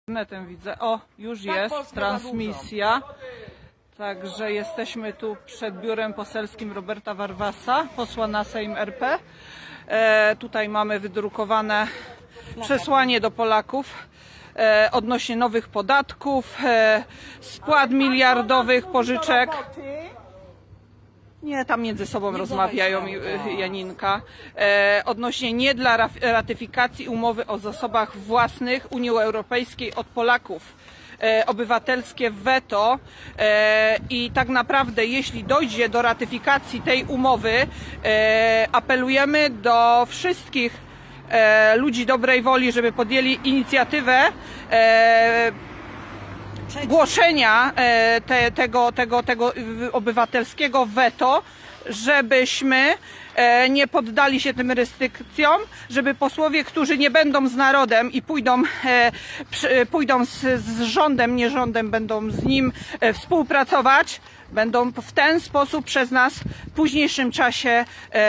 Internetem widzę. O, już jest transmisja. Także jesteśmy tu przed biurem poselskim Roberta Warwasa, posła na Sejm RP. Tutaj mamy wydrukowane przesłanie do Polaków odnośnie nowych podatków, spłat miliardowych, pożyczek. Nie, tam między sobą rozmawiają, Janinka. Odnośnie nie dla ratyfikacji umowy o zasobach własnych Unii Europejskiej od Polaków. Obywatelskie weto i tak naprawdę jeśli dojdzie do ratyfikacji tej umowy, apelujemy do wszystkich ludzi dobrej woli, żeby podjęli inicjatywę głoszenia tego obywatelskiego weto, żebyśmy nie poddali się tym restrykcjom, żeby posłowie, którzy nie będą z narodem i pójdą z rządem, nie rządem, będą z nim współpracować, będą w ten sposób przez nas w późniejszym czasie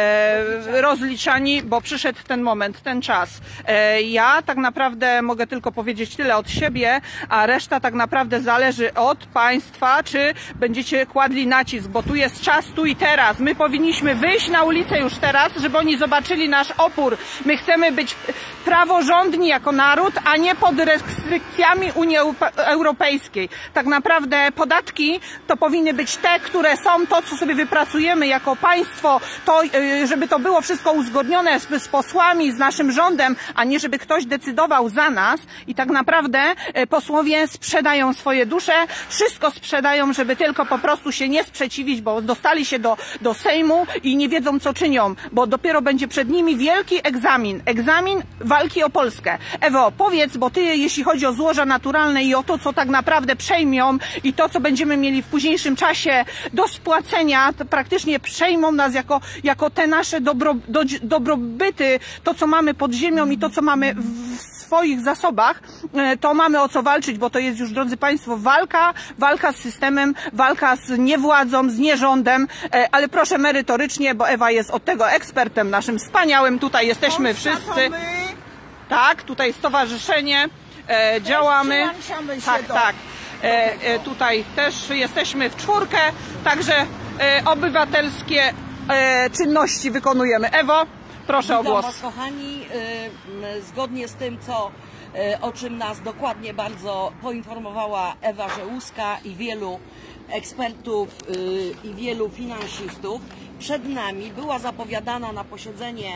rozliczani, bo przyszedł ten moment, ten czas. Ja tak naprawdę mogę tylko powiedzieć tyle od siebie, a reszta tak naprawdę zależy od państwa, czy będziecie kładli nacisk, bo tu jest czas tu i teraz. My powinniśmy wyjść na ulicę już teraz, żeby oni zobaczyli nasz opór. My chcemy być praworządni jako naród, a nie pod restrykcjami Unii Europejskiej. Tak naprawdę podatki to powinny być te, które są to, co sobie wypracujemy jako państwo, to, żeby to było wszystko uzgodnione z posłami, z naszym rządem, a nie żeby ktoś decydował za nas i tak naprawdę posłowie sprzedają swoje dusze, wszystko sprzedają, żeby tylko po prostu się nie sprzeciwić, bo dostali się do Sejmu i nie wiedzą, co czynią, bo dopiero będzie przed nimi wielki egzamin walki o Polskę. Ewo, powiedz, bo ty, jeśli chodzi o złoża naturalne i o to, co tak naprawdę przejmią i to, co będziemy mieli w późniejszym czasie do spłacenia, to praktycznie przejmą nas jako te nasze dobrobyty, to, co mamy pod ziemią i to, co mamy w swoich zasobach, to mamy o co walczyć, bo to jest już, drodzy Państwo, walka z systemem, walka z niewładzą, z nierządem, ale proszę merytorycznie, bo Ewa jest od tego ekspertem naszym wspaniałym, tutaj jesteśmy wszyscy. Tak, tutaj stowarzyszenie, działamy. Tak. Tutaj też jesteśmy w czwórkę, także obywatelskie czynności wykonujemy. Ewo, proszę o głos. Kochani, zgodnie z tym, o czym nas dokładnie bardzo poinformowała Ewa Żełuska i wielu ekspertów i wielu finansistów, przed nami była zapowiadana na posiedzenie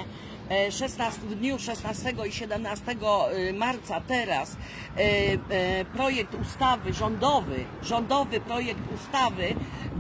w dniu 16 i 17 marca teraz projekt ustawy, rządowy projekt ustawy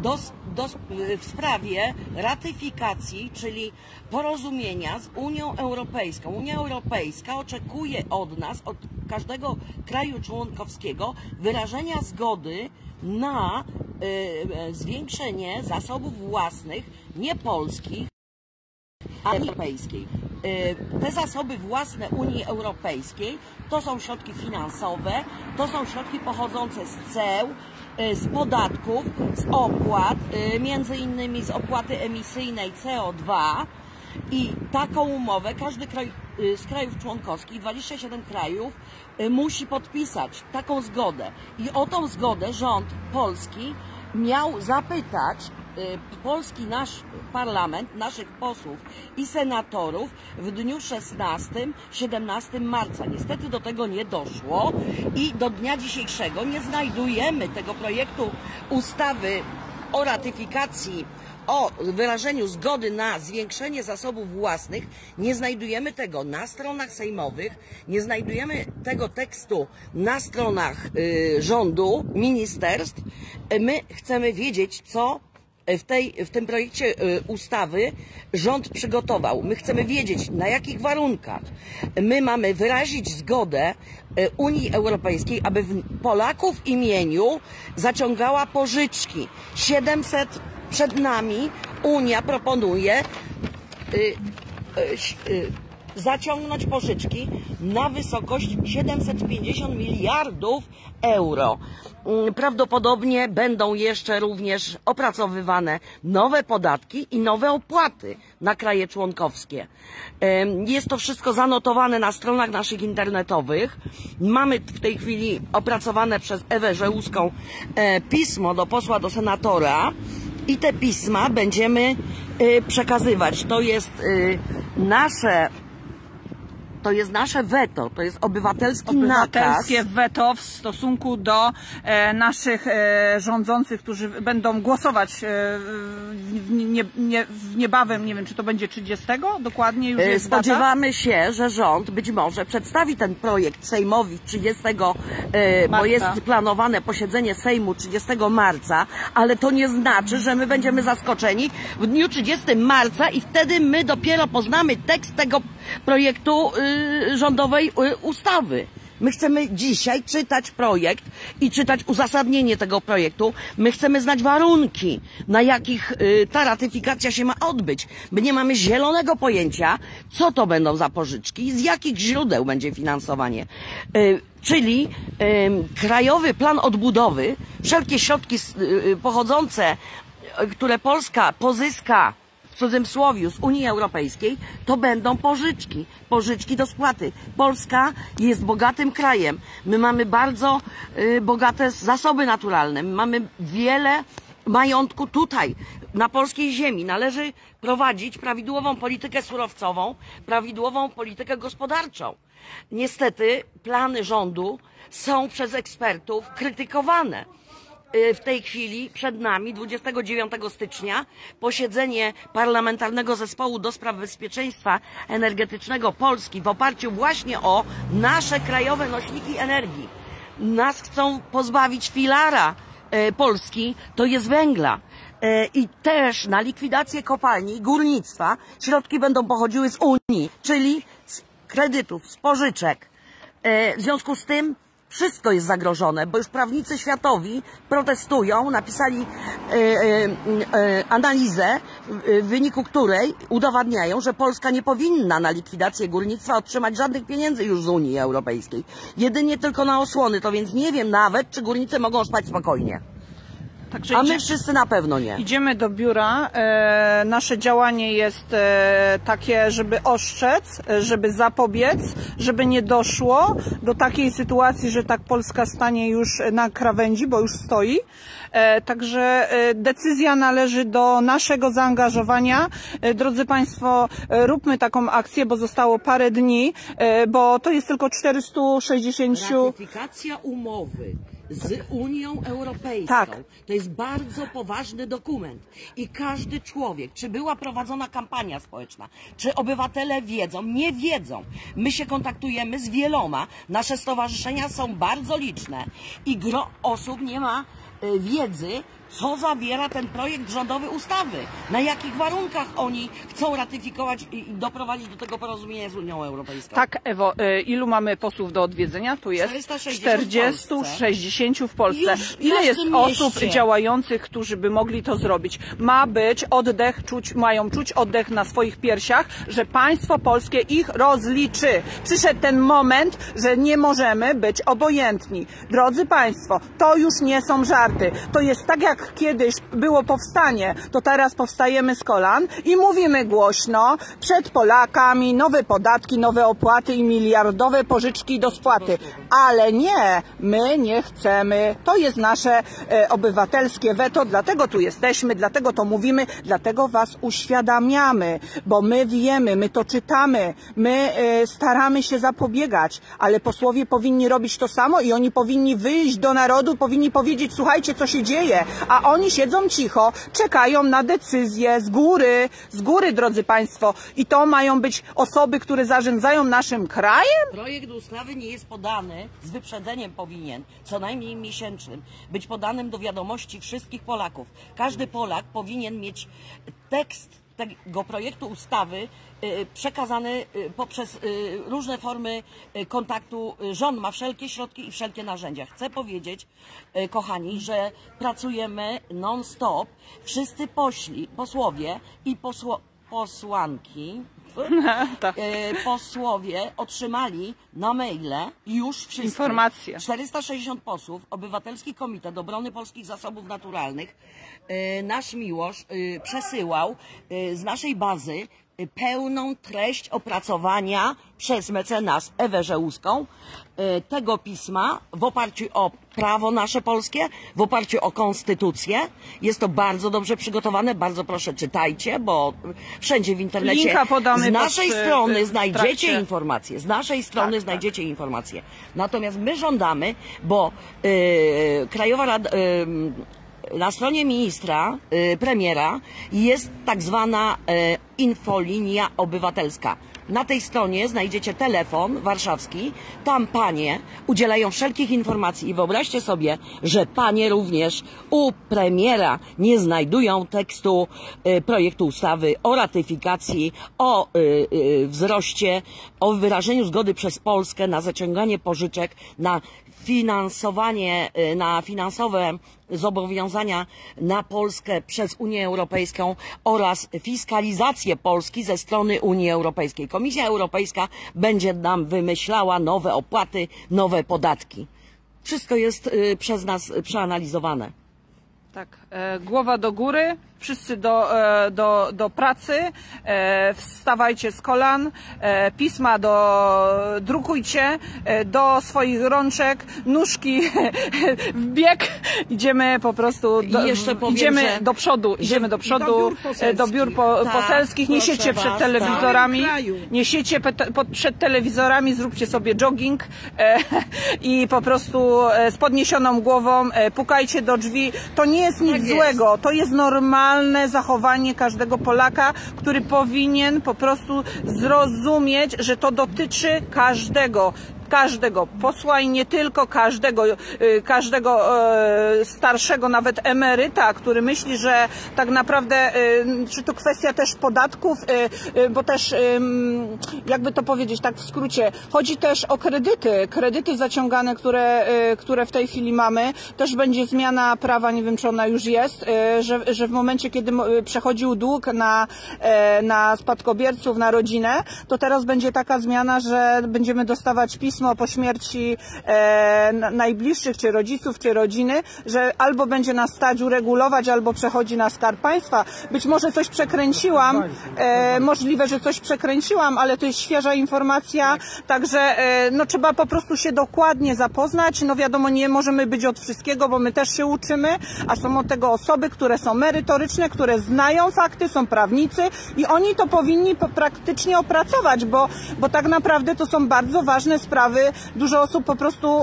w sprawie ratyfikacji, czyli porozumienia z Unią Europejską. Unia Europejska oczekuje od nas, od każdego kraju członkowskiego, wyrażenia zgody na zwiększenie zasobów własnych, nie polskich, a europejskiej. Te zasoby własne Unii Europejskiej to są środki finansowe, to są środki pochodzące z ceł, z podatków, z opłat, między innymi z opłaty emisyjnej CO2 i taką umowę każdy kraj z krajów członkowskich, 27 krajów, musi podpisać taką zgodę. I o tą zgodę rząd polski miał zapytać polski nasz parlament, naszych posłów i senatorów w dniu 16-17 marca. Niestety do tego nie doszło i do dnia dzisiejszego nie znajdujemy tego projektu ustawy o ratyfikacji, o wyrażeniu zgody na zwiększenie zasobów własnych. Nie znajdujemy tego na stronach sejmowych, nie znajdujemy tego tekstu na stronach rządu, ministerstw. My chcemy wiedzieć, co w tym projekcie ustawy rząd przygotował. My chcemy wiedzieć, na jakich warunkach my mamy wyrazić zgodę Unii Europejskiej, aby w Polaków imieniu zaciągała pożyczki. 700 przed nami Unia proponuje zaciągnąć pożyczki na wysokość 750 miliardów euro. Prawdopodobnie będą jeszcze również opracowywane nowe podatki i nowe opłaty na kraje członkowskie. Jest to wszystko zanotowane na stronach naszych internetowych. Mamy w tej chwili opracowane przez Ewę Żełuską pismo do posła, do senatora i te pisma będziemy przekazywać. To jest nasze weto, to jest obywatelskie weto w stosunku do naszych rządzących, którzy będą głosować niebawem, nie wiem, czy to będzie 30, dokładnie już jest Spodziewamy się, że rząd być może przedstawi ten projekt Sejmowi 30 marca, bo jest planowane posiedzenie Sejmu 30 marca, ale to nie znaczy, że my będziemy zaskoczeni w dniu 30 marca i wtedy my dopiero poznamy tekst tego projektu rządowej ustawy. My chcemy dzisiaj czytać projekt i czytać uzasadnienie tego projektu. My chcemy znać warunki, na jakich ta ratyfikacja się ma odbyć. My nie mamy zielonego pojęcia, co to będą za pożyczki i z jakich źródeł będzie finansowanie. Czyli Krajowy Plan Odbudowy, wszelkie środki pochodzące, które Polska pozyska w cudzysłowie z Unii Europejskiej, to będą pożyczki. Pożyczki do spłaty. Polska jest bogatym krajem. My mamy bardzo bogate zasoby naturalne. My mamy wiele majątku tutaj, na polskiej ziemi. Należy prowadzić prawidłową politykę surowcową, prawidłową politykę gospodarczą. Niestety plany rządu są przez ekspertów krytykowane. W tej chwili przed nami 29 stycznia posiedzenie Parlamentarnego Zespołu do Spraw Bezpieczeństwa Energetycznego Polski w oparciu właśnie o nasze krajowe nośniki energii. Nas chcą pozbawić filara Polski, to jest węgla. I też na likwidację kopalni, górnictwa środki będą pochodziły z Unii, czyli z kredytów, z pożyczek. W związku z tym wszystko jest zagrożone, bo już prawnicy światowi protestują, napisali analizę, w wyniku której udowadniają, że Polska nie powinna na likwidację górnictwa otrzymać żadnych pieniędzy już z Unii Europejskiej. Jedynie tylko na osłony, to więc nie wiem nawet, czy górnicy mogą spać spokojnie. Także a my wszyscy na pewno nie. Idziemy do biura. Nasze działanie jest takie, żeby ostrzec, żeby zapobiec, żeby nie doszło do takiej sytuacji, że tak Polska stanie już na krawędzi, bo już stoi. Także decyzja należy do naszego zaangażowania. Drodzy Państwo, róbmy taką akcję, bo zostało parę dni, bo to jest tylko 460... Ratyfikacja umowy z Unią Europejską. Tak. To jest bardzo poważny dokument i każdy człowiek, czy była prowadzona kampania społeczna, czy obywatele wiedzą, nie wiedzą. My się kontaktujemy z wieloma, nasze stowarzyszenia są bardzo liczne i gro osób nie ma wiedzy, co zawiera ten projekt rządowy ustawy, na jakich warunkach oni chcą ratyfikować i doprowadzić do tego porozumienia z Unią Europejską. Tak, Ewo, ilu mamy posłów do odwiedzenia? Tu jest 40-60 w Polsce. Ile jest osób działających, którzy by mogli to zrobić? Ma być oddech, mają czuć oddech na swoich piersiach, że państwo polskie ich rozliczy. Przyszedł ten moment, że nie możemy być obojętni. Drodzy Państwo, to już nie są żarty. To jest tak, jak kiedyś było powstanie, to teraz powstajemy z kolan i mówimy głośno przed Polakami nowe podatki, nowe opłaty i miliardowe pożyczki do spłaty. Ale nie, my nie chcemy. To jest nasze obywatelskie weto, dlatego tu jesteśmy, dlatego to mówimy, dlatego Was uświadamiamy, bo my wiemy, my to czytamy, my staramy się zapobiegać, ale posłowie powinni robić to samo i oni powinni wyjść do narodu, powinni powiedzieć, słuchajcie, co się dzieje, a oni siedzą cicho, czekają na decyzję z góry, drodzy Państwo. I to mają być osoby, które zarządzają naszym krajem? Projekt ustawy nie jest podany, z wyprzedzeniem powinien, co najmniej miesięcznym, być podanym do wiadomości wszystkich Polaków. Każdy Polak powinien mieć tekst tego projektu ustawy przekazany poprzez różne formy kontaktu. Rząd ma wszelkie środki i wszelkie narzędzia. Chcę powiedzieć, kochani, że pracujemy non-stop. Wszyscy posłowie i posłanki, posłowie otrzymali na maile już wszyscy informacje. 460 posłów, Obywatelski Komitet Obrony Polskich Zasobów Naturalnych, nasz Miłosz przesyłał z naszej bazy pełną treść opracowania przez mecenas Ewę Żełuską tego pisma w oparciu o prawo nasze polskie, w oparciu o konstytucję. Jest to bardzo dobrze przygotowane, bardzo proszę czytajcie, bo wszędzie w internecie Linka podamy z naszej strony znajdziecie trakcie. informacje, z naszej strony Tak, znajdziecie informacje. Natomiast my żądamy, bo Krajowa Rada... na stronie ministra, premiera jest tak zwana infolinia obywatelska. Na tej stronie znajdziecie telefon warszawski, tam panie udzielają wszelkich informacji i wyobraźcie sobie, że panie również u premiera nie znajdują tekstu projektu ustawy o ratyfikacji, o wzroście, o wyrażeniu zgody przez Polskę na zaciąganie pożyczek, na finansowanie, na finansowe zobowiązania na Polskę przez Unię Europejską oraz fiskalizację Polski ze strony Unii Europejskiej. Komisja Europejska będzie nam wymyślała nowe opłaty, nowe podatki. Wszystko jest przez nas przeanalizowane. Tak, głowa do góry, wszyscy do pracy, wstawajcie z kolan, pisma drukujcie do swoich rączek, nóżki w bieg, idziemy po prostu, idziemy do przodu, do biur poselskich, niesiecie przed telewizorami, niesiecie przed telewizorami, zróbcie sobie jogging i po prostu z podniesioną głową pukajcie do drzwi. To nie jest nic złego, to jest normalne zachowanie każdego Polaka, który powinien po prostu zrozumieć, że to dotyczy każdego posła i nie tylko każdego starszego, nawet emeryta, który myśli, że tak naprawdę, czy to kwestia też podatków, bo też, jakby to powiedzieć tak w skrócie, chodzi też o kredyty zaciągane, które w tej chwili mamy. Też będzie zmiana prawa, nie wiem czy ona już jest, że w momencie, kiedy przechodził dług na spadkobierców, na rodzinę, to teraz będzie taka zmiana, że będziemy dostawać pismo po śmierci najbliższych, czy rodziców, czy rodziny, że albo będzie nas stać uregulować, albo przechodzi na Skarb Państwa. Być może coś przekręciłam, możliwe, że coś przekręciłam, ale to jest świeża informacja, także no, trzeba po prostu się dokładnie zapoznać. No wiadomo, nie możemy być od wszystkiego, bo my też się uczymy, a są od tego osoby, które są merytoryczne, które znają fakty, są prawnicy i oni to powinni praktycznie opracować, bo tak naprawdę to są bardzo ważne sprawy. Dużo osób po prostu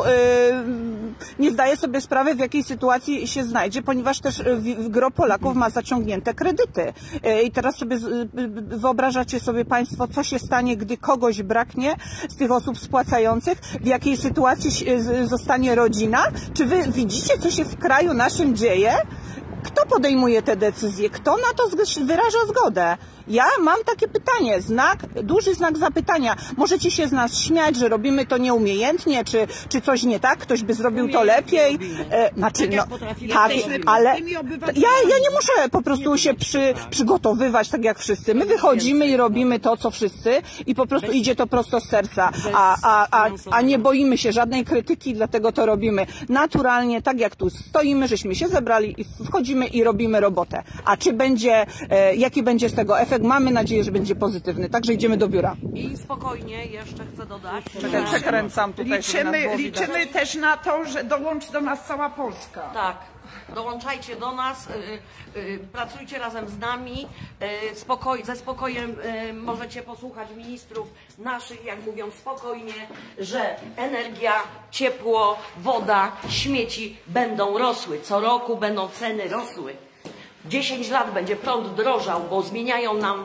nie zdaje sobie sprawy, w jakiej sytuacji się znajdzie, ponieważ też gro Polaków ma zaciągnięte kredyty. I teraz sobie wyobrażacie sobie Państwo, co się stanie, gdy kogoś braknie z tych osób spłacających, w jakiej sytuacji zostanie rodzina? Czy wy widzicie, co się w kraju naszym dzieje? Kto podejmuje te decyzje? Kto na to wyraża zgodę? Ja mam takie pytanie, duży znak zapytania. Możecie się z nas śmiać, że robimy to nieumiejętnie, czy coś nie tak, ktoś by zrobił to lepiej. Znaczy, no, tak, ale ja nie muszę po prostu się przygotowywać tak jak wszyscy. My wychodzimy i robimy to, co wszyscy i po prostu idzie to prosto z serca, a nie boimy się żadnej krytyki, dlatego to robimy naturalnie, tak jak tu stoimy, żeśmy się zebrali i wchodzimy i robimy robotę. A czy będzie, jaki będzie z tego efekt? Mamy nadzieję, że będzie pozytywny. Także idziemy do biura. I spokojnie, jeszcze chcę dodać. Przekręcam tutaj. Liczymy też na to, że dołączy do nas cała Polska. Tak. Dołączajcie do nas, pracujcie razem z nami, ze spokojem możecie posłuchać ministrów naszych, jak mówią spokojnie, że energia, ciepło, woda, śmieci będą rosły. Co roku będą ceny rosły. 10 lat będzie prąd drożał, bo zmieniają nam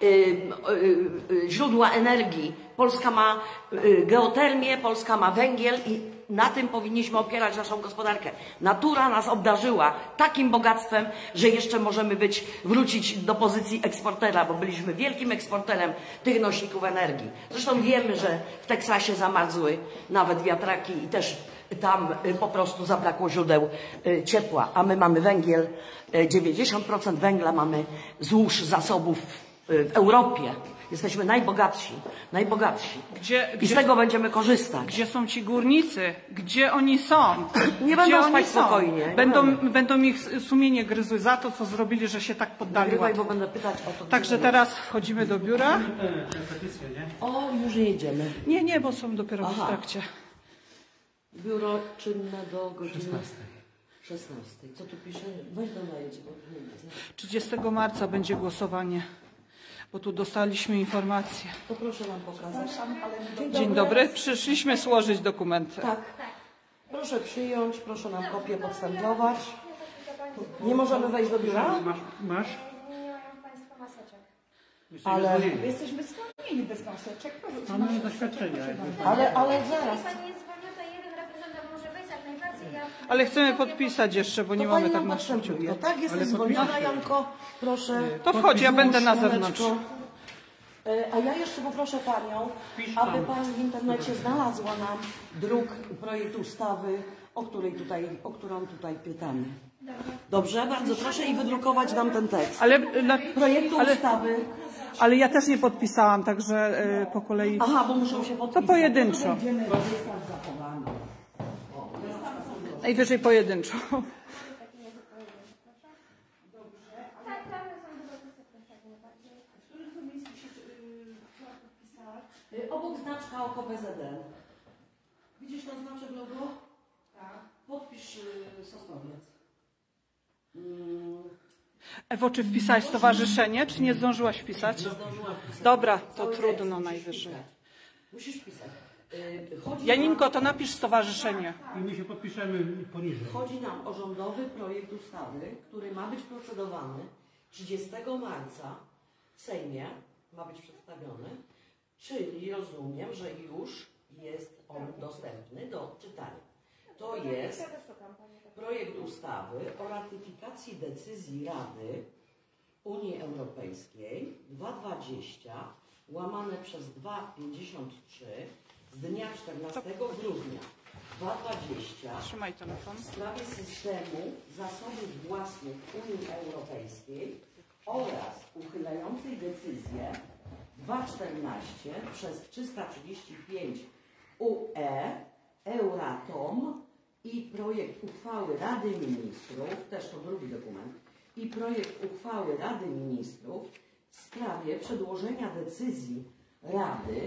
źródła energii. Polska ma geotermię, Polska ma węgiel i na tym powinniśmy opierać naszą gospodarkę. Natura nas obdarzyła takim bogactwem, że jeszcze możemy wrócić do pozycji eksportera, bo byliśmy wielkim eksporterem tych nośników energii. Zresztą wiemy, że w Teksasie zamarzły nawet wiatraki i też tam po prostu zabrakło źródeł ciepła, a my mamy węgiel, 90% węgla mamy złóż zasobów w Europie. Jesteśmy najbogatsi. I z tego będziemy korzystać. Gdzie są ci górnicy? Gdzie oni są? Nie będą spać spokojnie. Będą ich sumienie gryzły za to, co zrobili, że się tak poddali. Nagrywaj, bo będę pytać o to. Także teraz wchodzimy do biura. O, już jedziemy. Nie, bo są dopiero w trakcie. Biuro czynne do godziny 16. Co tu pisze? Weź do najedź, bo tu nie widzę. 30 marca będzie głosowanie, bo tu dostaliśmy informację. To proszę nam pokazać. Dzień dobry. Przyszliśmy złożyć dokumenty. Tak. Proszę przyjąć, proszę nam kopię podstemplować. Nie możemy wejść do biura? Masz? Nie mają Państwo maseczek. Ale, Jesteśmy zwolnieni bez maseczek. Mamy doświadczenia. ale zaraz. Jeśli Pani jest zwolniona, to jeden reprezentant może być jak najbardziej. Ale chcemy podpisać jeszcze, bo nie mamy tak na podstępuje. Tak, jesteś zwolniona, Janko. Proszę. To wchodzi, ja będę na Słoneczko. zewnątrz. A ja jeszcze poproszę Panią, aby Pani w internecie znalazła nam druk projekt ustawy, o którą tutaj pytamy. Dobrze, bardzo proszę i wydrukować nam ten tekst. Projektu ustawy. Ale ja też nie podpisałam, także po kolei. Aha, bo muszą się podpisać. To pojedynczo. Lista zachowana. Najwyżej pojedynczo. Tak, tam są do podpisu jak najbardziej. Obok znaczka oko PZN. Widzisz ten znaczek logo? Tak. Podpisz Sosnowiec. Ewo, czy wpisałaś stowarzyszenie, czy nie zdążyłaś wpisać? Nie zdążyłam wpisać. Dobra, to Cały trudno tekst najwyżej. Musisz wpisać. Janinko, to napisz stowarzyszenie. I my się podpiszemy poniżej. Chodzi nam o rządowy projekt ustawy, który ma być procedowany 30 marca w Sejmie, ma być przedstawiony, czyli rozumiem, że już jest on dostępny do czytania. To jest projekt ustawy o ratyfikacji decyzji Rady Unii Europejskiej 220/253 z dnia 14 grudnia 2020 Trzymaj telefon. w sprawie systemu zasobów własnych Unii Europejskiej oraz uchylającej decyzję 214/335 UE Euratom i projekt uchwały Rady Ministrów, też to drugi dokument, i projekt uchwały Rady Ministrów w sprawie przedłożenia decyzji Rady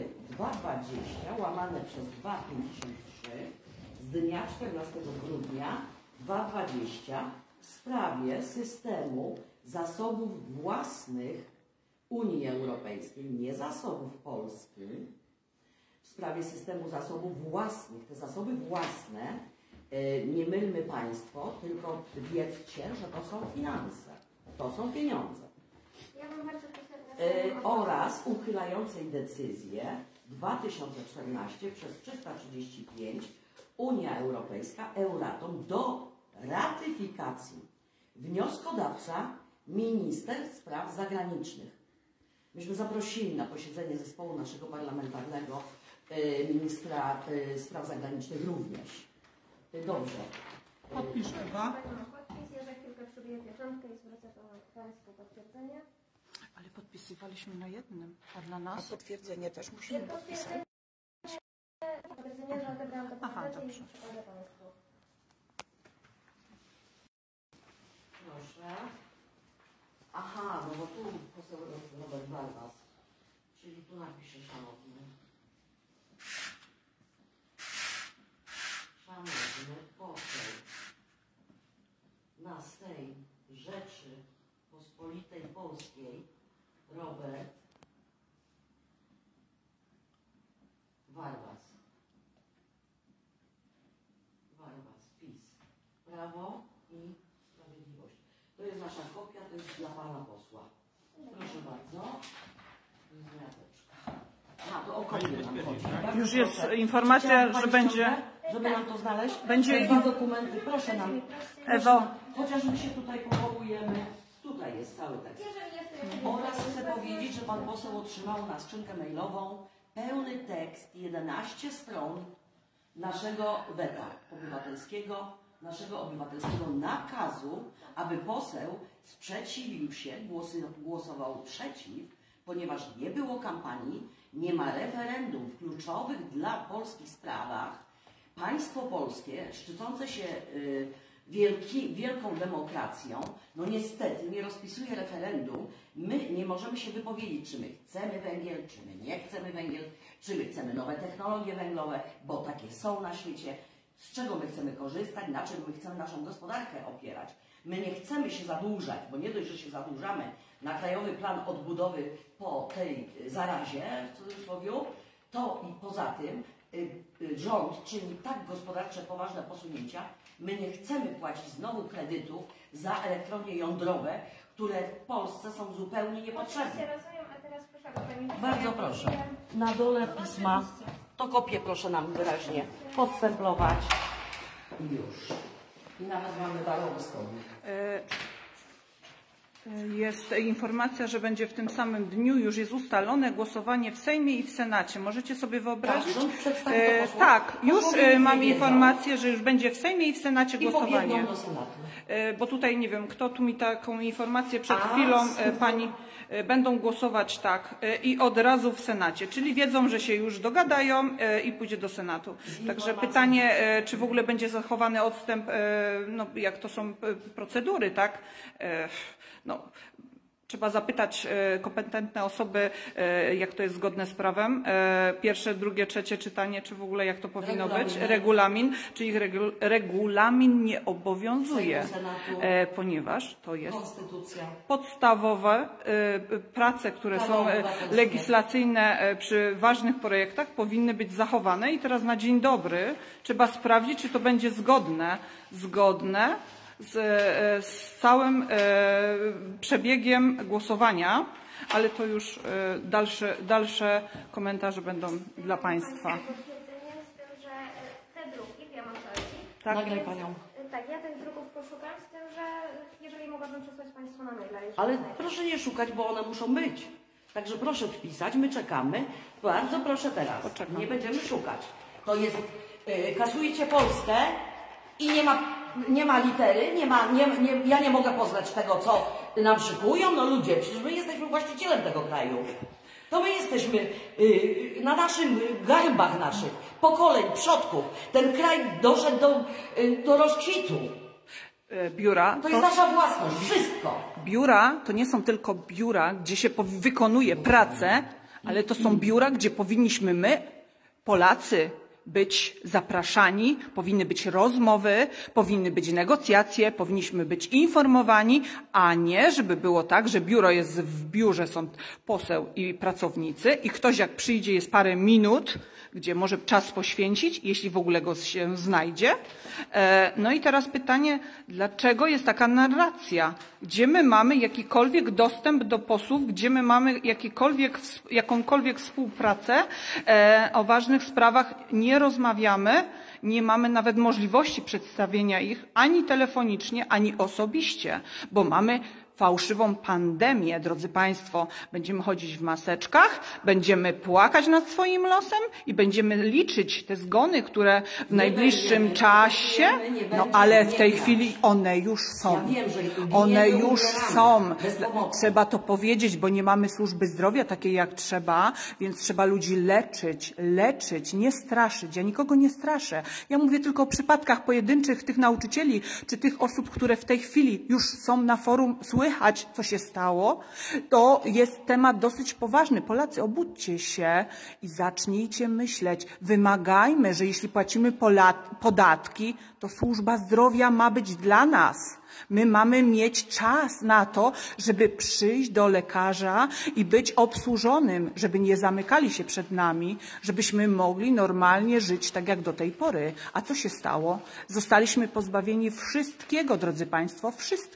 220/253 z dnia 14 grudnia 2020 w sprawie systemu zasobów własnych Unii Europejskiej, nie zasobów polskich, w sprawie systemu zasobów własnych. Te zasoby własne, nie mylmy Państwo, tylko wiedzcie, że to są finanse, to są pieniądze. Ja mam bardzo Oraz uchylającej decyzję 2014/335 Unia Europejska Euratom do ratyfikacji. Wnioskodawca minister spraw zagranicznych. Myśmy zaprosili na posiedzenie zespołu naszego parlamentarnego ministra spraw zagranicznych również. Dobrze. Podpisz, Ewa. podpis, ja za chwilkę przybiję pieczątkę i zwrócę Państwu potwierdzenie. Ale podpisywaliśmy na jednym, a dla nas? Potwierdzenie też musimy podpisać. Potwierdzenie, że odebrałam dokumentację i dobrze. przekażę Państwu. Proszę. Aha, no bo tu poseł Robert Warwas. Czyli tu napiszę szanowny. Szanowny poseł na Sejm Rzeczypospolitej Polskiej Robert Warwas. Warwas, PiS. Prawo i Sprawiedliwość. To jest nasza kopia, to jest dla Pana posła. Proszę bardzo. To jest miateczka. A, to o kopię nam chodzi. Bardzo Już jest proszę. informacja, Chciała że pani będzie... ściągę, żeby nam to znaleźć? Będzie- Te dwa dokumenty, proszę nam. Ewo, Chociaż my się tutaj powołujemy. Tutaj jest cały tekst. Jeżeli jest to jakieś Oraz chcę powiedzieć, że Pan poseł otrzymał na skrzynkę mailową pełny tekst, 11 stron naszego weta obywatelskiego, naszego obywatelskiego nakazu, aby poseł sprzeciwił się, głosował przeciw ponieważ nie było kampanii, nie ma referendum w kluczowych dla polskich sprawach. Państwo polskie, szczycące się wielką demokracją, no niestety nie rozpisuje referendum. My nie możemy się wypowiedzieć, czy my chcemy węgiel, czy my nie chcemy węgiel, czy my chcemy nowe technologie węglowe, bo takie są na świecie, z czego my chcemy korzystać, na czym my chcemy naszą gospodarkę opierać. My nie chcemy się zadłużać, bo nie dość, że się zadłużamy na Krajowy Plan Odbudowy po tej zarazie, w cudzysłowie, to i poza tym rząd czyni tak gospodarcze poważne posunięcia. My nie chcemy płacić znowu kredytów za elektrownie jądrowe, które w Polsce są zupełnie niepotrzebne. Rozumiem, a teraz proszę, pani Bardzo proszę. Na dole pisma, to kopię proszę nam wyraźnie podstemplować. I już. I nawet mamy barowy stołek. Jest informacja, że będzie w tym samym dniu, już jest ustalone głosowanie w Sejmie i w Senacie. Możecie sobie wyobrazić? Tak, rząd przedstawi to posłom. Tak, już Posłowie mam wiedzą. informację, że już będzie w Sejmie i w Senacie I głosowanie. pobiegną do Senatu. Bo tutaj nie wiem, kto tu mi taką informację przed chwilą, pani, będą głosować tak i od razu w Senacie, czyli wiedzą, że się już dogadają i pójdzie do Senatu. Także pytanie, czy w ogóle będzie zachowany odstęp, no jak to są procedury, tak? No, trzeba zapytać kompetentne osoby, jak to jest zgodne z prawem. Pierwsze, drugie, trzecie czytanie, czy w ogóle jak to powinno być. Regulamin, czy ich regulamin nie obowiązuje, ponieważ to jest Konstytucja. podstawowe prace, które są legislacyjne przy ważnych projektach, powinny być zachowane. I teraz na dzień dobry trzeba sprawdzić, czy to będzie zgodne z całym przebiegiem głosowania, ale to już dalsze komentarze będą dla Państwa. Potwierdzenie z tym, że te druki, ja mam całości. Tak? Nagraj panią. Tak, ja tych druków poszukam z tym, że jeżeli mogłabym przesłać Państwu na maila. Ale proszę nie szukać, bo one muszą być. Także proszę wpisać, my czekamy. Bardzo proszę teraz. Poczekam. Nie będziemy szukać. To jest, kasujecie Polskę i nie ma litery, ja nie mogę poznać tego, co nam szykują. No ludzie, przecież my jesteśmy właścicielem tego kraju. To my jesteśmy na naszym garbach naszych, pokoleń, przodków. Ten kraj doszedł do rozkwitu. Biura. To jest nasza własność, wszystko. Biura to nie są tylko biura, gdzie się wykonuje pracę, ale to są biura, gdzie powinniśmy my, Polacy, być zapraszani, powinny być rozmowy, powinny być negocjacje, powinniśmy być informowani, a nie, żeby było tak, że biuro jest w biurze, są poseł i pracownicy i ktoś jak przyjdzie jest parę minut, gdzie może czas poświęcić, jeśli w ogóle go się znajdzie. No i teraz pytanie, dlaczego jest taka narracja? Gdzie my mamy jakikolwiek dostęp do posłów, gdzie my mamy jakąkolwiek współpracę o ważnych sprawach, nie rozmawiamy, nie mamy nawet możliwości przedstawienia ich ani telefonicznie, ani osobiście, bo mamy fałszywą pandemię, drodzy Państwo. Będziemy chodzić w maseczkach, będziemy płakać nad swoim losem i będziemy liczyć te zgony, które w najbliższym czasie, no ale w tej chwili one już są. One już są. Trzeba to powiedzieć, bo nie mamy służby zdrowia takiej jak trzeba, więc trzeba ludzi leczyć, nie straszyć. Ja nikogo nie straszę. Ja mówię tylko o przypadkach pojedynczych tych nauczycieli, czy tych osób, które w tej chwili już są na forum, słychać, co się stało. To jest temat dosyć poważny. Polacy, obudźcie się i zacznijcie myśleć. Wymagajmy, że jeśli płacimy podatki, to służba zdrowia ma być dla nas. My mamy mieć czas na to, żeby przyjść do lekarza i być obsłużonym, żeby nie zamykali się przed nami, żebyśmy mogli normalnie żyć tak jak do tej pory. A co się stało? Zostaliśmy pozbawieni wszystkiego, drodzy Państwo,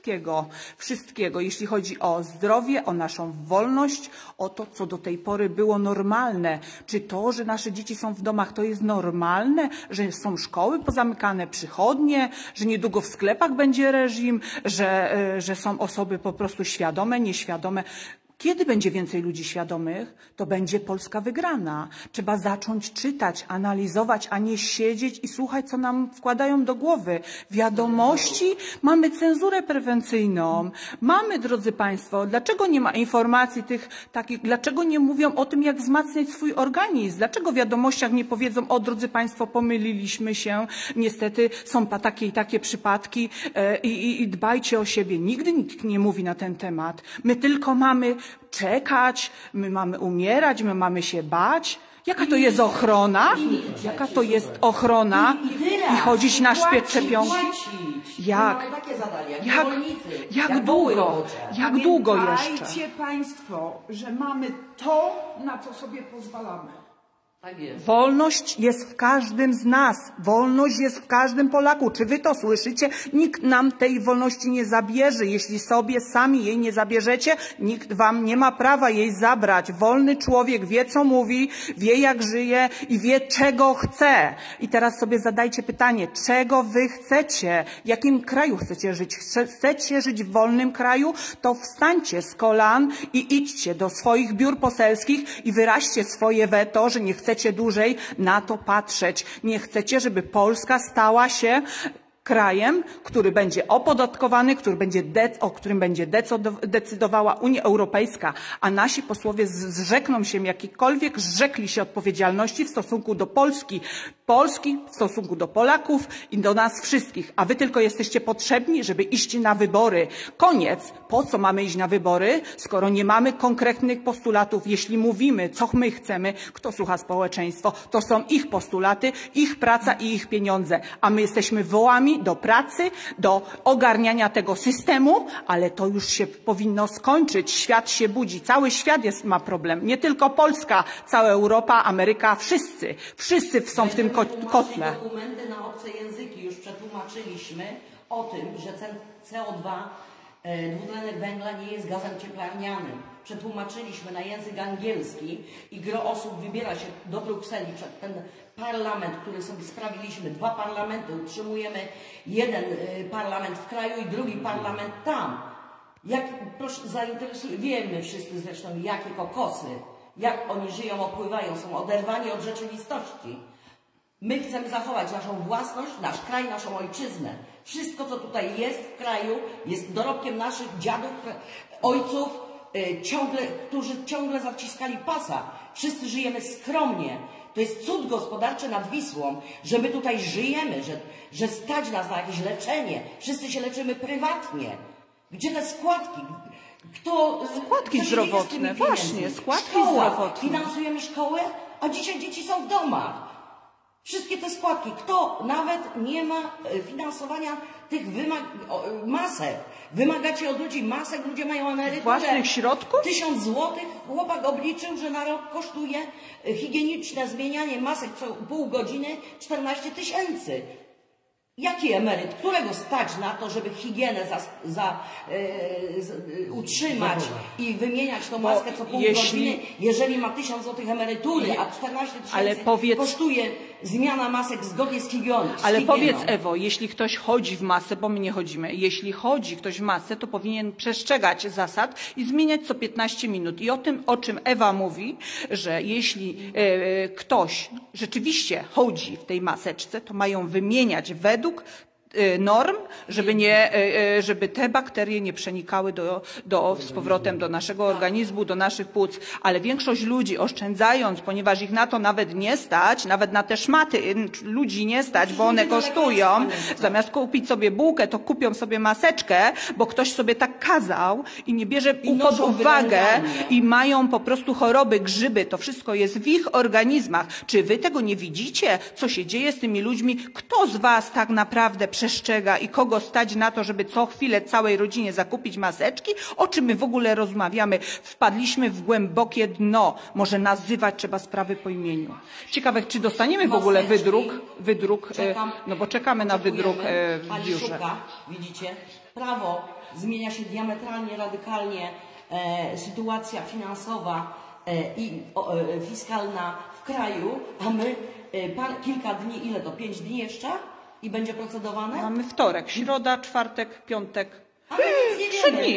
wszystkiego, jeśli chodzi o zdrowie, o naszą wolność, o to, co do tej pory było normalne. Czy to, że nasze dzieci są w domach, to jest normalne? Że są szkoły pozamykane, przychodnie, że niedługo w sklepach będzie reżim, że są osoby po prostu świadome, nieświadome. Kiedy będzie więcej ludzi świadomych, to będzie Polska wygrana. Trzeba zacząć czytać, analizować, a nie siedzieć i słuchać, co nam wkładają do głowy. Wiadomości, mamy cenzurę prewencyjną. Mamy, drodzy Państwo, dlaczego nie ma informacji tych takich, dlaczego nie mówią o tym, jak wzmacniać swój organizm? Dlaczego w wiadomościach nie powiedzą, o drodzy Państwo, pomyliliśmy się, niestety są takie i takie przypadki i dbajcie o siebie. Nigdy nikt nie mówi na ten temat. My tylko mamy czekać, my mamy umierać, my mamy się bać. Jaka to jest ochrona? Jaka to jest ochrona? I chodzić na szczepionki? Jak? Jak długo? Jak długo jeszcze? Pamiętajcie Państwo, że mamy to, na co sobie pozwalamy. Tak jest. Wolność jest w każdym z nas. Wolność jest w każdym Polaku. Czy wy to słyszycie? Nikt nam tej wolności nie zabierze. Jeśli sobie sami jej nie zabierzecie, nikt wam nie ma prawa jej zabrać. Wolny człowiek wie, co mówi, wie, jak żyje i wie, czego chce. I teraz sobie zadajcie pytanie, czego wy chcecie? W jakim kraju chcecie żyć? Chcecie żyć w wolnym kraju? To wstańcie z kolan i idźcie do swoich biur poselskich i wyraźcie swoje weto, że nie chcecie dłużej na to patrzeć. Nie chcecie, żeby Polska stała się krajem, który będzie opodatkowany, o którym będzie decydowała Unia Europejska, a nasi posłowie zrzekną się jakikolwiek zrzekli się odpowiedzialności w stosunku do Polski w stosunku do Polaków i do nas wszystkich. A wy tylko jesteście potrzebni, żeby iść na wybory. Koniec. Po co mamy iść na wybory, skoro nie mamy konkretnych postulatów? Jeśli mówimy, co my chcemy, kto słucha społeczeństwo, to są ich postulaty, ich praca i ich pieniądze. A my jesteśmy wołami do pracy, do ogarniania tego systemu, ale to już się powinno skończyć. Świat się budzi. Cały świat ma problem. Nie tylko Polska, cała Europa, Ameryka, wszyscy. Wszyscy są w tym kotle. Dokumenty na obce języki już przetłumaczyliśmy o tym, że CO2, dwutlenek węgla nie jest gazem cieplarnianym. Przetłumaczyliśmy na język angielski i gro osób wybiera się do Brukseli przed ten parlament, który sobie sprawiliśmy. 2 parlamenty utrzymujemy. Jeden parlament w kraju i drugi parlament tam. Proszę, wiemy wszyscy zresztą, jakie kokosy, jak oni żyją, opływają, są oderwani od rzeczywistości. My chcemy zachować naszą własność, nasz kraj, naszą ojczyznę. Wszystko, co tutaj jest w kraju, jest dorobkiem naszych dziadów, ojców, którzy ciągle zaciskali pasa. Wszyscy żyjemy skromnie. To jest cud gospodarczy nad Wisłą, że my tutaj żyjemy, że stać nas na jakieś leczenie. Wszyscy się leczymy prywatnie. Gdzie te składki? Składki zdrowotne, właśnie, składki zdrowotne. Finansujemy szkołę, a dzisiaj dzieci są w domach. Wszystkie te składki. Nawet nie ma finansowania tych masek. Wymagacie od ludzi masek, ludzie mają emeryturę. Własnych środków? 1000 złotych. Chłopak obliczył, że na rok kosztuje higieniczne zmienianie masek co pół godziny 14 000. Jaki emeryt, którego stać na to, żeby higienę utrzymać i wymieniać tą maskę co pół godziny, jeżeli ma 1000 złotych emerytury, a 14 000 kosztuje zmiana masek zgodnie z higieną. Ale powiedz, Ewo, jeśli ktoś chodzi w masę, bo my nie chodzimy, jeśli chodzi ktoś w masę, to powinien przestrzegać zasad i zmieniać co 15 minut. I o czym Ewa mówi, że jeśli ktoś rzeczywiście chodzi w tej maseczce, to mają wymieniać według norm, żeby te bakterie nie przenikały z powrotem do naszego organizmu, do naszych płuc. Ale większość ludzi oszczędzając, ponieważ ich na to nawet nie stać, nawet na te szmaty ludzi nie stać, bo one kosztują, zamiast kupić sobie bułkę, to kupią sobie maseczkę, bo ktoś sobie tak kazał i nie bierze pod uwagę i mają po prostu choroby, grzyby. To wszystko jest w ich organizmach. Czy wy tego nie widzicie? Co się dzieje z tymi ludźmi? Kto z was tak naprawdę przestrzega i kogo stać na to, żeby co chwilę całej rodzinie zakupić maseczki? O czym my w ogóle rozmawiamy? Wpadliśmy w głębokie dno. Może nazywać trzeba sprawy po imieniu. Ciekawe, czy dostaniemy w ogóle wydruk, no bo czekamy na wydruk w biurze. Widzicie? Prawo zmienia się diametralnie, radykalnie, sytuacja finansowa i fiskalna w kraju, a my kilka dni, ile to? 5 dni jeszcze? I będzie procedowane? Mamy wtorek, środa, czwartek, piątek. A my nic nie 3 wiemy. dni.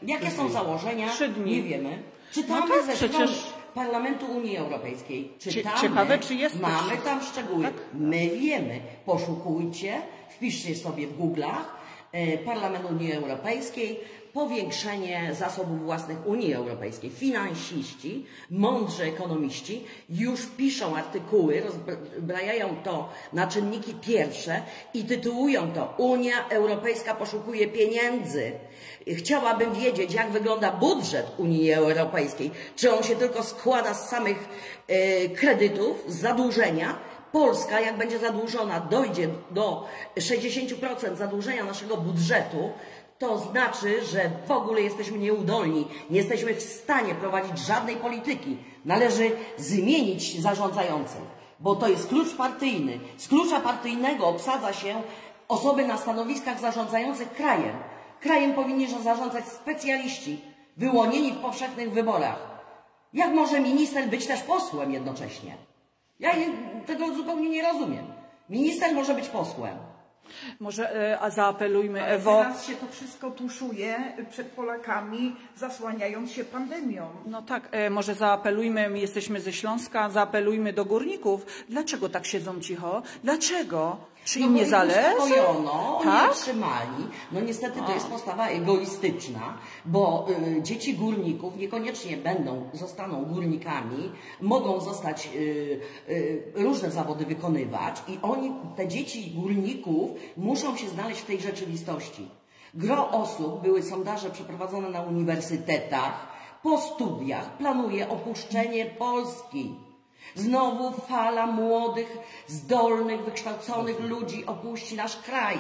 Jakie są założenia? 3 dni. Nie wiemy. Czytamy No tak, ze przecież- strony Parlamentu Unii Europejskiej. Czytamy, ciekawe, czy jest mamy też. tam szczegóły. Tak? My wiemy. Poszukujcie, wpiszcie sobie w Google'ach Parlament Unii Europejskiej, powiększenie zasobów własnych Unii Europejskiej. Finansiści, mądrzy ekonomiści już piszą artykuły, rozbrajają to na czynniki pierwsze i tytułują to Unia Europejska poszukuje pieniędzy. Chciałabym wiedzieć, jak wygląda budżet Unii Europejskiej. Czy on się tylko składa z samych kredytów, z zadłużenia? Polska, jak będzie zadłużona, dojdzie do 60% zadłużenia naszego budżetu, to znaczy, że w ogóle jesteśmy nieudolni, nie jesteśmy w stanie prowadzić żadnej polityki. Należy zmienić zarządzających, bo to jest klucz partyjny. Z klucza partyjnego obsadza się osoby na stanowiskach zarządzających krajem. Krajem powinni zarządzać specjaliści, wyłonieni w powszechnych wyborach. Jak może minister być też posłem jednocześnie? Ja tego zupełnie nie rozumiem. Minister może być posłem. Może zaapelujmy, Ale Ewo. teraz się to wszystko tuszuje przed Polakami, zasłaniając się pandemią. No tak, może zaapelujmy, my jesteśmy ze Śląska, zaapelujmy do górników. Dlaczego tak siedzą cicho? Dlaczego? Czy im nie zależy? Uspokojono, oni Tak? otrzymali. No niestety to jest postawa egoistyczna, bo dzieci górników niekoniecznie zostaną górnikami, mogą zostać różne zawody wykonywać i te dzieci górników muszą się znaleźć w tej rzeczywistości. Gro osób, były sondaże przeprowadzone na uniwersytetach, po studiach planuje opuszczenie Polski. Znowu fala młodych, zdolnych, wykształconych ludzi opuści nasz kraj.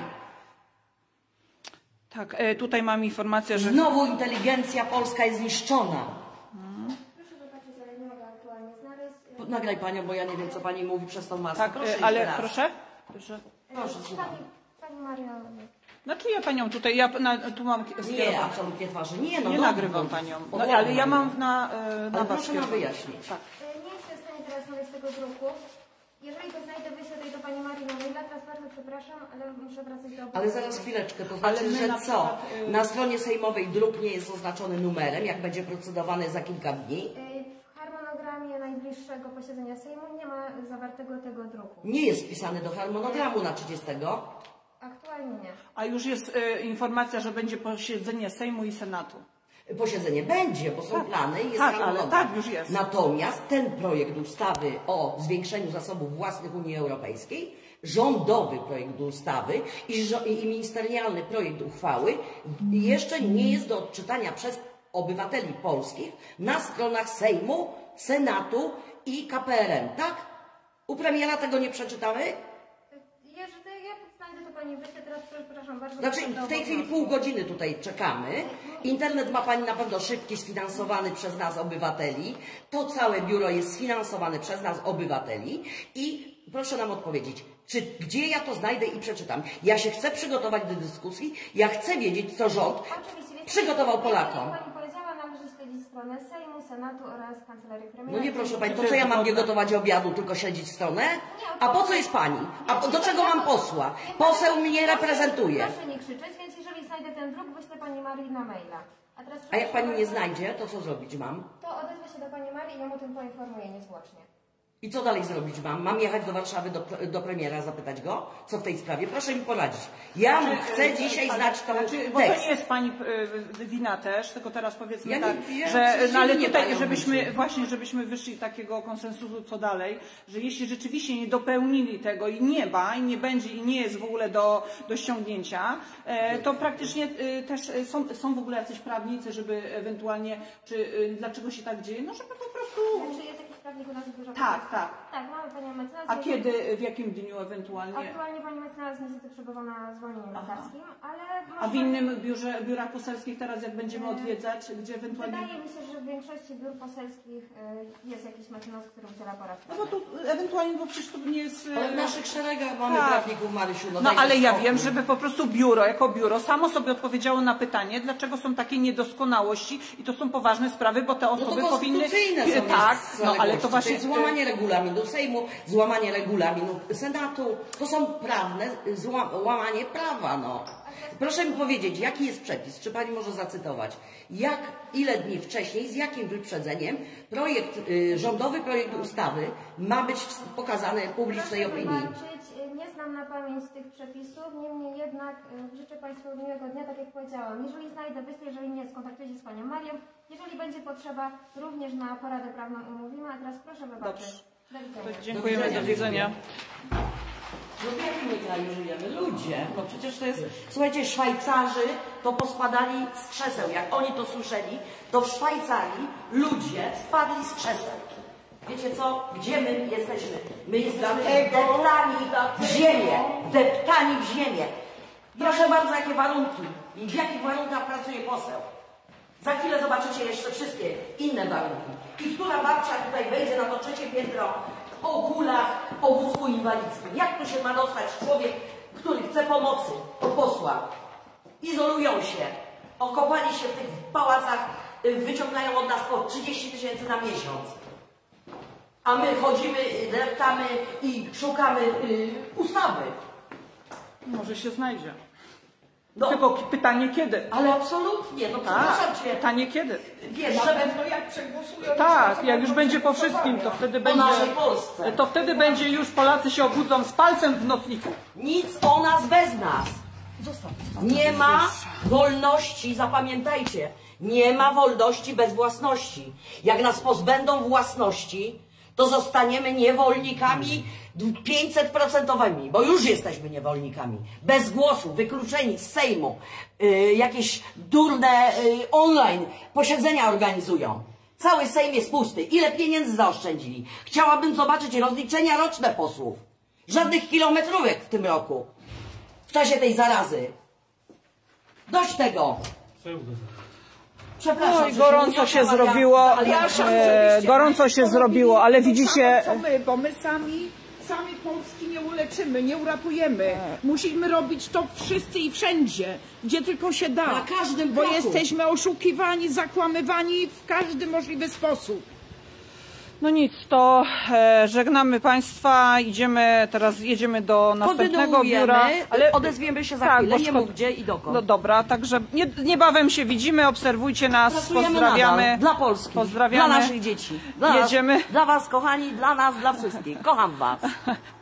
Tak, tutaj mam informację, że... Znowu inteligencja polska jest zniszczona. Proszę zobaczyć, ale nie mogę aktualnie znaleźć. Nagraj panią, bo ja nie wiem, co pani mówi przez tą maskę. Tak, Proszę ale jeszcze raz. proszę? Proszę. Proszę, słucham. Pani Maria, Znaczy ja panią tutaj, tu mam Nie, skierowane. absolutnie twarzy. Nie, no Nie dobrze, nagrywam no, panią. No, powołam ale ja panią. mam na Ale was proszę nam skierowane. wyjaśnić. Tak. nie jestem w stanie teraz znaleźć tego druku. Jeżeli go znajdę, wyślę tutaj do Pani Marii na maila. Teraz bardzo przepraszam, ale muszę wracać do... Ale zaraz chwileczkę, to Ale znaczy, my że na co? przykład, Na stronie sejmowej druk nie jest oznaczony numerem, jak będzie procedowany za kilka dni. W harmonogramie najbliższego posiedzenia Sejmu nie ma zawartego tego druku. Nie jest wpisany do harmonogramu na 30. Aktualnie nie. A już jest informacja, że będzie posiedzenie Sejmu i Senatu. Posiedzenie będzie, bo są plany i jest tak, harmonogram. ale tak, już jest. Natomiast ten projekt ustawy o zwiększeniu zasobów własnych Unii Europejskiej, rządowy projekt ustawy i ministerialny projekt uchwały jeszcze nie jest do odczytania przez obywateli polskich na stronach Sejmu, Senatu i KPRM, tak? U premiera tego nie przeczytamy? Jeżeli ja znajdę to Pani wyślę, teraz przepraszam bardzo. Znaczy w tej chwili pół godziny tutaj czekamy. Internet ma Pani na pewno szybki, sfinansowany przez nas obywateli. To całe biuro jest sfinansowane przez nas obywateli. I proszę nam odpowiedzieć, gdzie ja to znajdę i przeczytam? Ja się chcę przygotować do dyskusji, ja chcę wiedzieć, co rząd Oczywiście, przygotował Polakom. Jak Pani powiedziała, należy śledzić stronę Sejmu, Senatu oraz Kancelarii Premiera. No nie proszę Pani, to co ja mam nie gotować obiadu, tylko śledzić stronę? A po co jest Pani? A do czego mam posła? Poseł mnie reprezentuje. Proszę nie krzyczeć, więc jeżeli znajdę ten druk, wyślę Pani Marii na maila. A jak Pani nie znajdzie, to co zrobić mam? To odezwę się do Pani Marii i ją o tym poinformuję niezwłocznie. I co dalej zrobić mam? Mam jechać do Warszawy do premiera, zapytać go, co w tej sprawie? Proszę mi poradzić. Ja chcę dzisiaj znać tą Bo to tekst. nie jest Pani wina też, tylko teraz powiedzmy Ja nie- tak, ja że przecież no, ale nie tutaj panią żebyśmy myślę. właśnie, żebyśmy wyszli takiego konsensusu co dalej, że jeśli rzeczywiście nie dopełnili tego i nie ma, i nie będzie, i nie jest w ogóle do ściągnięcia, to praktycznie też są w ogóle jacyś prawnicy, żeby ewentualnie, dlaczego się tak dzieje, no żeby po prostu... Czy jest jakiś prawnik u nas dużo? Tak, tak. Tak, mamy Panią mecenas. A kiedy, w jakim dniu ewentualnie? Aktualnie Pani mecenas niestety przebywa na zwolnieniu lekarskim, ale... A w innym biurach poselskich teraz jak będziemy odwiedzać, gdzie ewentualnie... Wydaje mi się, że w większości biur poselskich jest jakiś mecenas, który udziela porad. No bo tu ewentualnie, bo przecież to nie jest... Ale w naszych szeregach mamy Tak. prawników, Marysiu. No dajże ale ja spokój. wiem, żeby po prostu biuro, jako biuro, samo sobie odpowiedziało na pytanie, dlaczego są takie niedoskonałości i to są poważne sprawy, bo te No osoby to powinny... konstytucyjne są Tak, no ale zaległości. to właśnie... jest złamanie regulaminu Sejmu, złamanie regulaminu Senatu. To są prawne, łamanie prawa, no. Proszę mi powiedzieć, jaki jest przepis? Czy pani może zacytować? Ile dni wcześniej, z jakim wyprzedzeniem rządowy projekt ustawy ma być pokazany publicznej Proszę opinii? wybaczyć, nie znam na pamięć tych przepisów, niemniej jednak życzę Państwu miłego dnia, tak jak powiedziałam. Jeżeli znajdę wyspę, jeżeli nie, skontaktuję się z Panią Marią. Jeżeli będzie potrzeba, również na poradę prawną umówimy, a teraz proszę wybaczyć. Do widzenia. Dziękujemy, do widzenia. No w jakim my kraju żyjemy? Ludzie. No przecież to jest... Słuchajcie, Szwajcarzy to pospadali z krzeseł. Jak oni to słyszeli, to w Szwajcarii ludzie spadli z krzeseł. Wiecie co? Gdzie my jesteśmy? My jesteśmy deptani w ziemię. Deptani w ziemię. Proszę bardzo, jakie warunki. I w jakich warunkach pracuje poseł. Za chwilę zobaczycie jeszcze wszystkie inne warunki. I która babcia tutaj wejdzie na to 3. piętro o kulach, o wózku inwalidzkim. Jak tu się ma dostać człowiek, który chce pomocy od posła? Izolują się, okopali się w tych pałacach, wyciągają od nas po 30 000 na miesiąc. A my chodzimy, deptamy i szukamy ustawy. Może się znajdzie. No, Tylko pytanie kiedy? ale absolutnie, no przepraszam Cię. Pytanie kiedy? Wiesz, Na żeby pewno jak przegłosują... Tak, jak już będzie po wszystkim, to wtedy będzie... naszej Polsce. To wtedy będzie już Polacy się obudzą z palcem w nocniku. Nic o nas bez nas. Nie ma wolności, zapamiętajcie, nie ma wolności bez własności. Jak nas pozbędą własności, to zostaniemy niewolnikami 500%, bo już jesteśmy niewolnikami. Bez głosu, wykluczeni z Sejmu, jakieś durne online posiedzenia organizują. Cały Sejm jest pusty. Ile pieniędzy zaoszczędzili? Chciałabym zobaczyć rozliczenia roczne posłów. Żadnych kilometrówek w tym roku. W czasie tej zarazy. Dość tego. Przepraszam, Oj, gorąco się zrobiło, gorąco się zrobiło, ale widzicie... Co my, bo my sami Polski nie uleczymy, nie uratujemy. Musimy robić to wszyscy i wszędzie, gdzie tylko się da. Na każdym bo kroku. jesteśmy oszukiwani, zakłamywani w każdy możliwy sposób. No nic, to żegnamy Państwa, jedziemy do następnego biura. Ale odezwiemy się za tak, chwilę, bo nie mów gdzie i dokąd. No dobra, także niebawem się widzimy, obserwujcie nas, Pracujemy pozdrawiamy. nadal, dla Polski, pozdrawiamy. dla naszych dzieci, dla Jedziemy. nas, dla Was kochani, dla nas, dla wszystkich. Kocham Was.